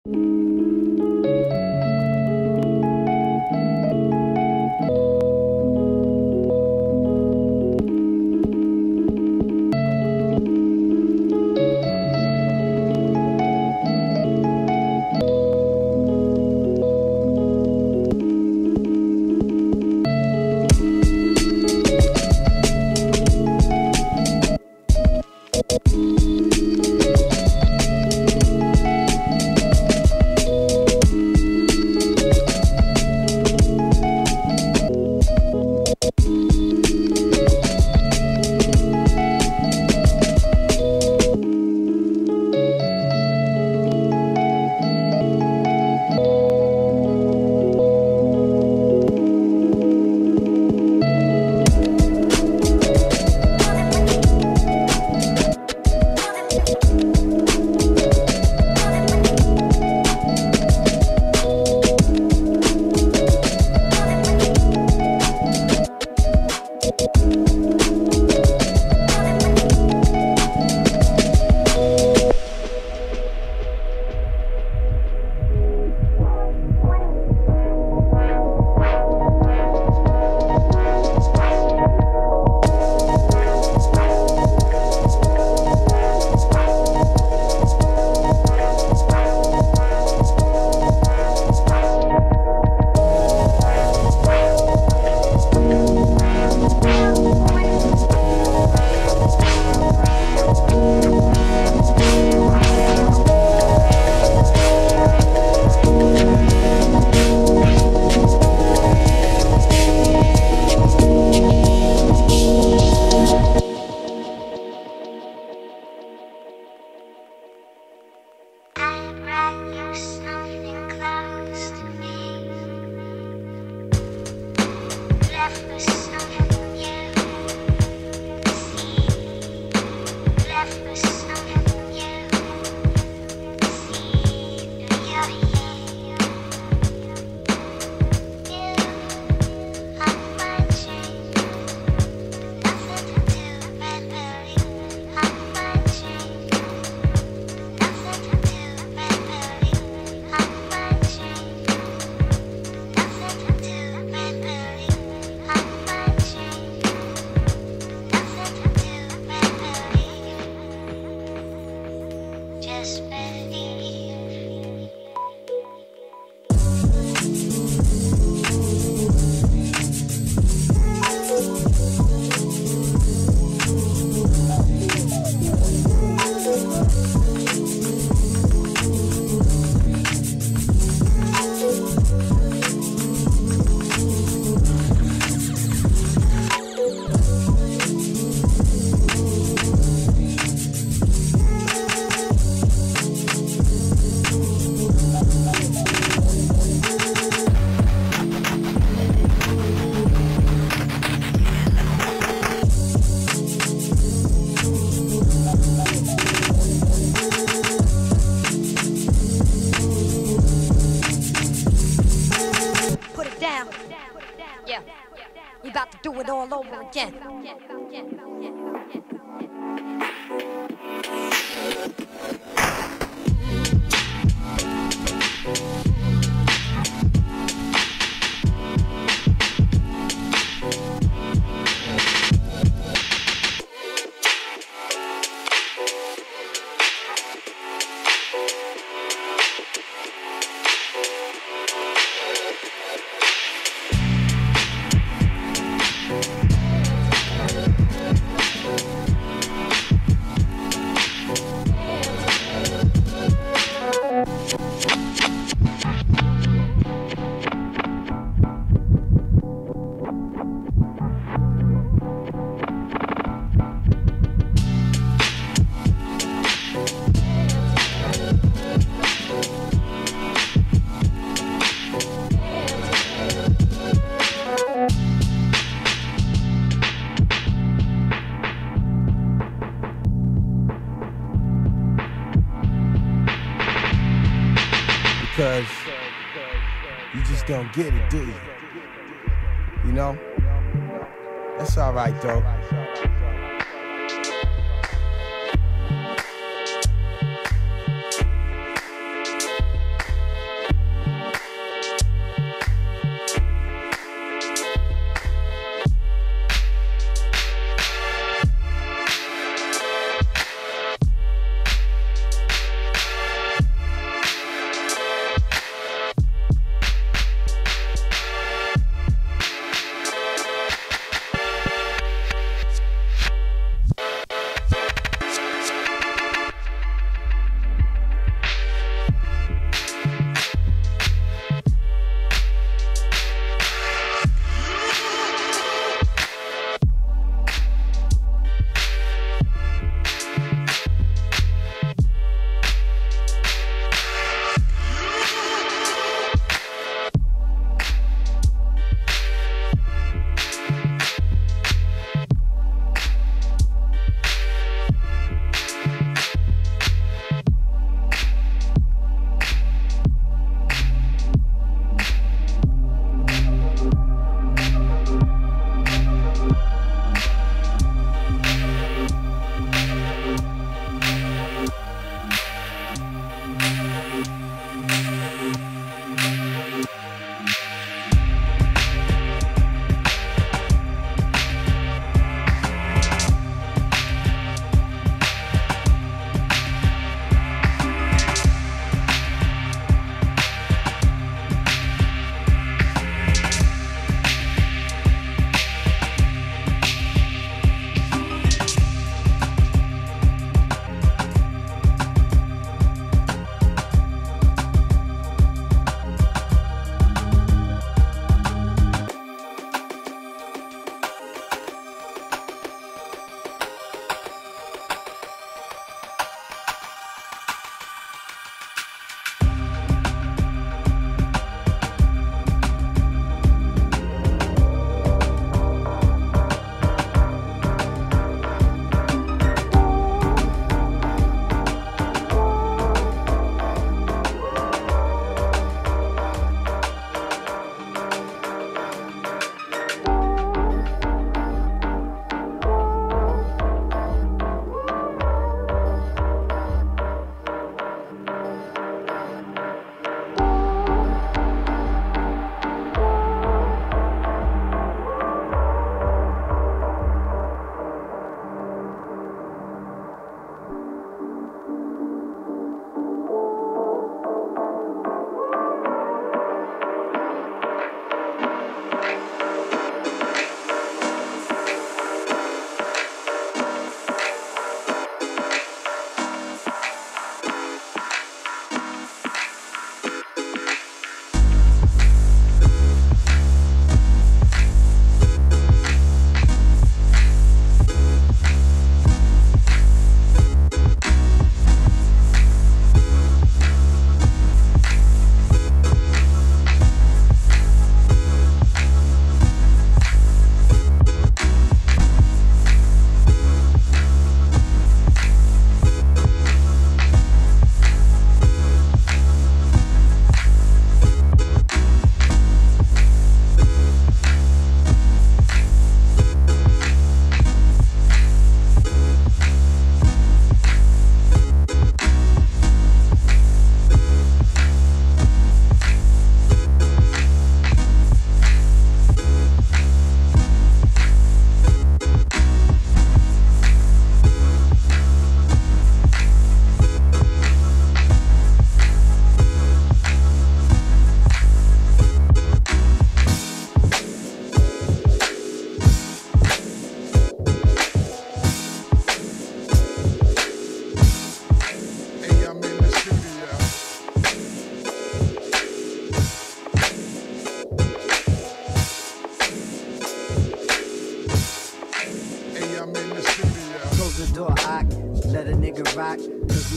about to do it all over again. Because you just don't get it, do you? You know? That's alright though.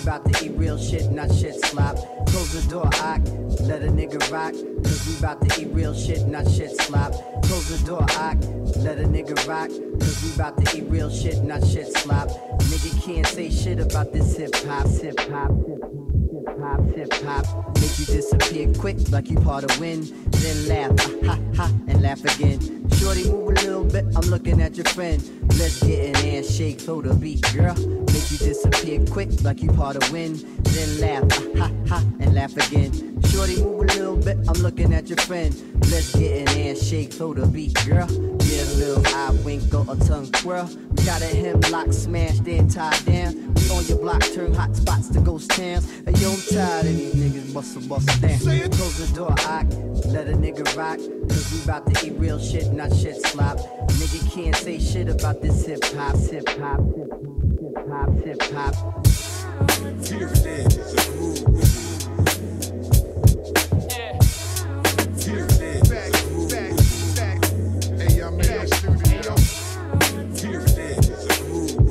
bout to eat real shit, not shit slop. Close the door, Ock, let a nigga rock. Cause we bout to eat real shit, not shit slop. Close the door, Ock, let a nigga rock. Cause we bout to eat real shit, not shit slop. Nigga can't say shit about this hip hop, hip hop, hip hop, hip hop. Make you disappear quick like you part of wind. Then laugh, ha ha, and laugh again. Shorty, move a little bit, I'm looking at your friend. Let's get an handshake, throw the beat, girl. Make you disappear quick like you part of wind. Then laugh, ha ha, and laugh again. Shorty, move a little bit, I'm looking at your friend. Let's get an handshake, throw the beat, girl. Yeah, a little eye wink or a tongue twirl. We got a hemlock smashed then tied down. We on your block, turn hot spots to ghost towns. Hey, yo, I'm tired of these niggas bust down. Close the door, Ock, let a nigga rock. Cause we bout to eat real shit, not shit slop. Nigga can't say shit about this hip hop, hip hop, hip hop, hip hop. Here it is, a groove. Here it is, back. Hey, I'm in the studio. Here it is, a groove.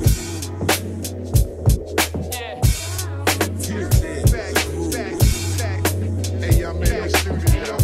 Here it is, back. Hey, I'm in the studio.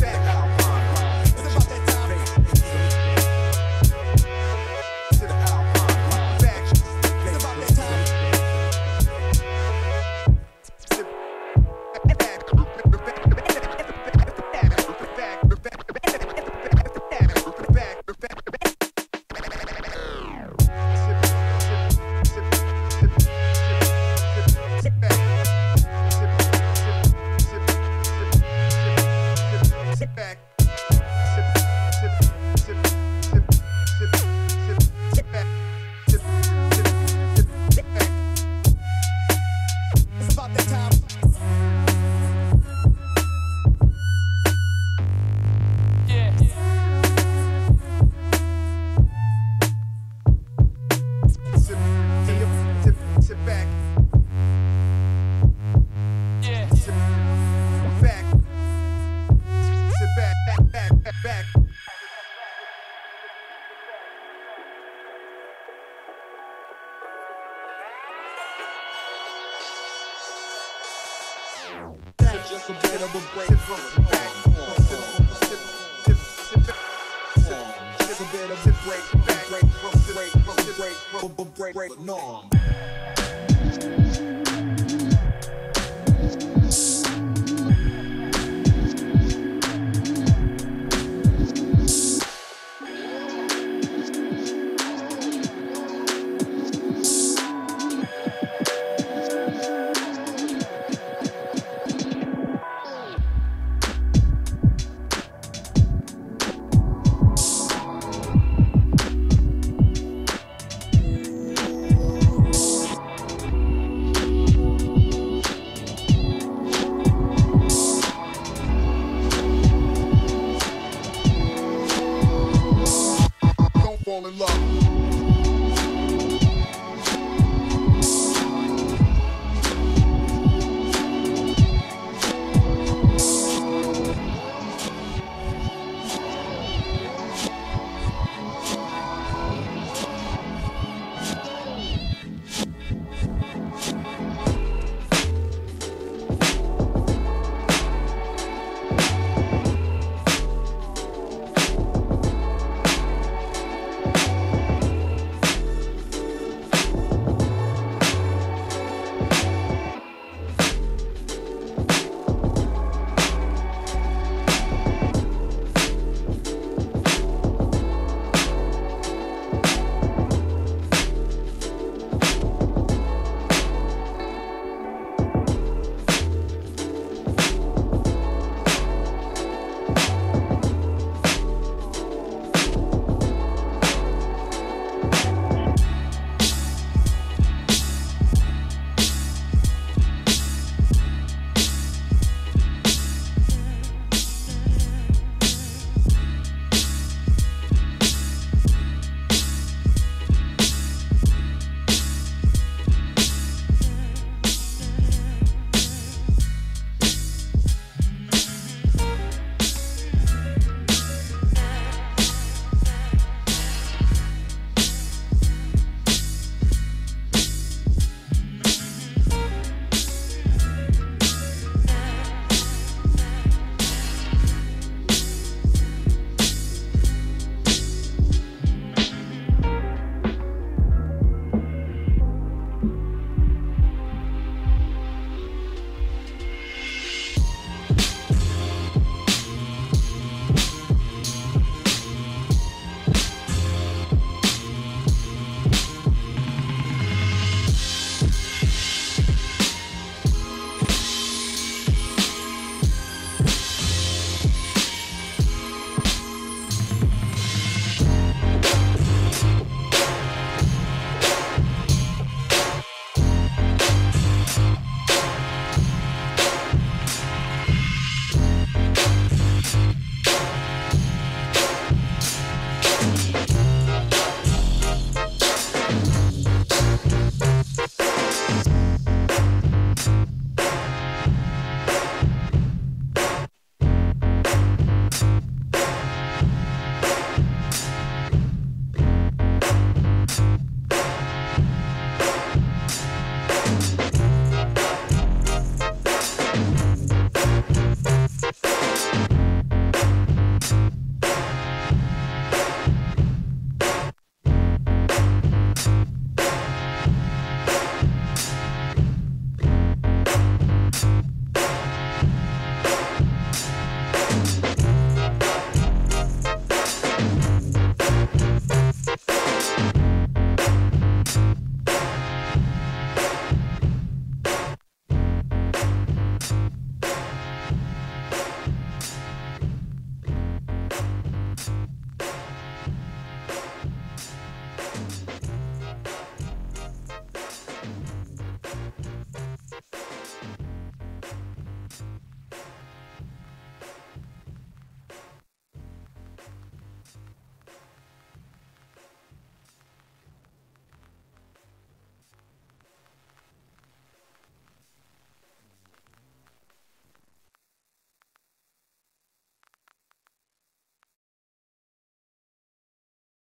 Just a bit of a break from the norm. Just a bit of a break from the norm.